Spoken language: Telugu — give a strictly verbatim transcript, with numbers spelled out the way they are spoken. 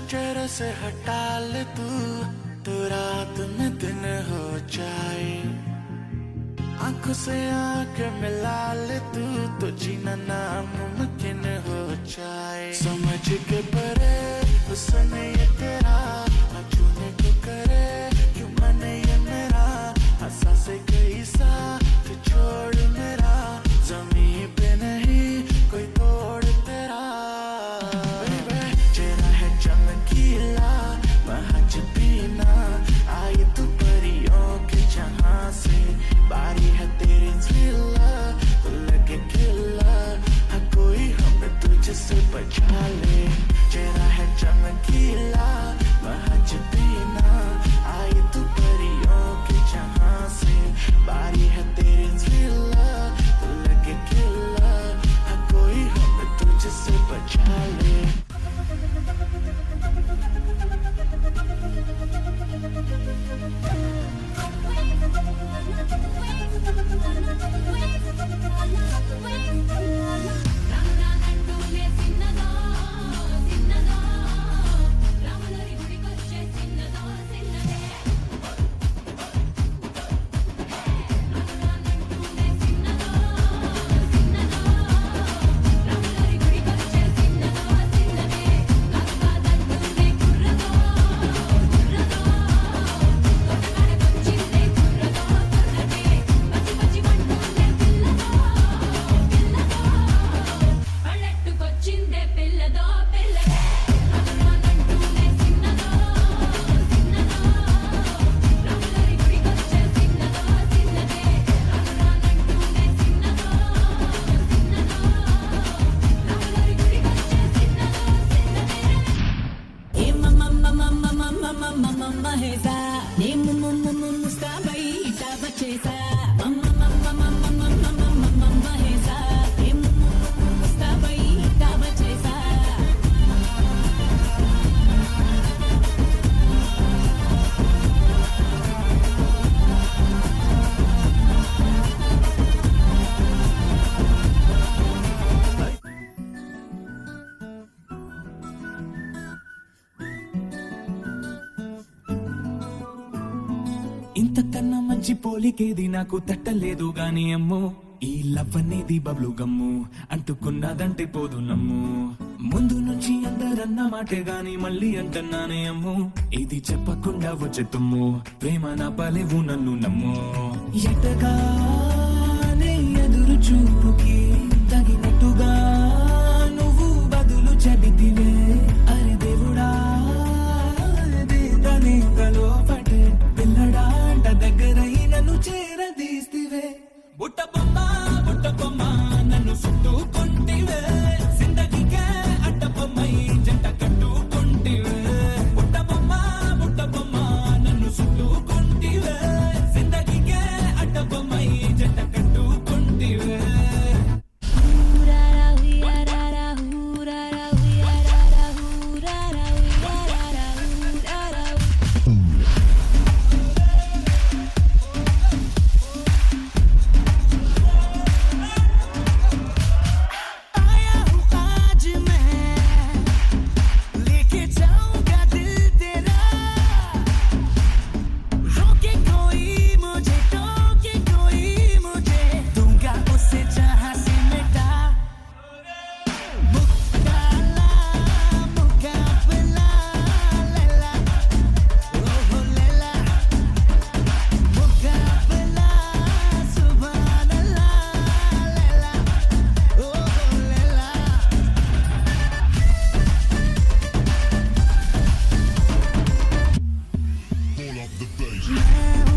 चेहरे से हटा ले तू तो रात में दिन हो जाए। आंखों से आंख मिला ले तू तो जीना नामुमकिन हो जाए। समझ के परे हुस्न ये तेरा छूने को करे क्यों मन ये मेरा हंसा से कैसा तू छोड़ मेरा जमीन पे नहीं कोई तोड़ तेरा। चेहरा है चमकीला महज पीना आई तू परियों के जहां से। बारी है तेरी जिला तो लगे खिला हाँ कोई हमें तुझसे बचा ले। चेहरा है चमकीला महज पीना आई तू परियों के जहां से। बारी है तेरी जिला तो लगे खिला हाँ कोई हमें तुझसे बचा ले। ఇంతకన్నా మంచి పోలికేది నాకు తట్టలేదు గాని అమ్మో ఈ లవ్ అనేది బబ్లు గమ్ము అంటుకున్నదంటే పోదు నమ్ము. ముందు నుంచి అందరన్న మాటే గాని మళ్ళీ అంటున్నానే అమ్ము ఇది చెప్పకుండా వచ్చే తుమ్ము ప్రేమ నా పలేవు నన్ను నమ్ము. ఎటగానే ఎదురు చూపుకి తగినట్టుగా నువ్వు బదులు చెబితివే. అరే దేవుడా దేదనేగలో పటే పిల్లడా దగ్గరై నన్ను చేరదీస్తివే. బుట్ట బొమ్మ బుట్ట బొమ్మ నన్ను చుట్టుకుంటివే. జిందగీకే అడ్డ బొమ్మై జంట కట్టుకుంటివే. బుట్ట బొమ్మ బుట్ట బొమ్మ నన్ను చుట్టుకుంటివే. జిందగీకే అడ్డ బొమ్మై జంట కట్టుకుంటివే. मैं